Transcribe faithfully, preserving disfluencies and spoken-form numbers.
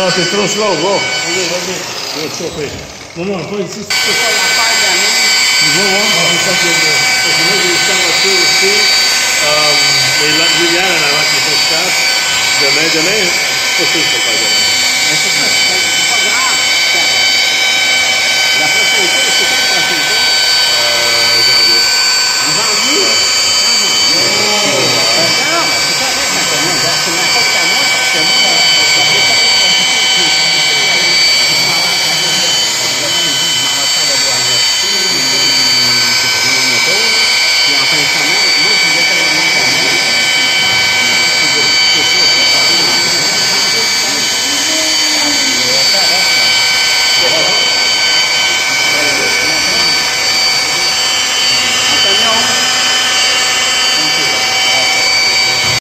Non, c'est trop slow, go. Vas-y, vas-y. Je vais te chauffer. Non, non, pas ici. C'est pas l'affaire d'année. Tu vois, ouais? Ah, c'est ça qui est bien. Parce que moi, j'ai juste en voiture aussi. Euh, les lumières en avant qui sont se cassent. Demain, demain, c'est pas sûr que je peux le faire demain.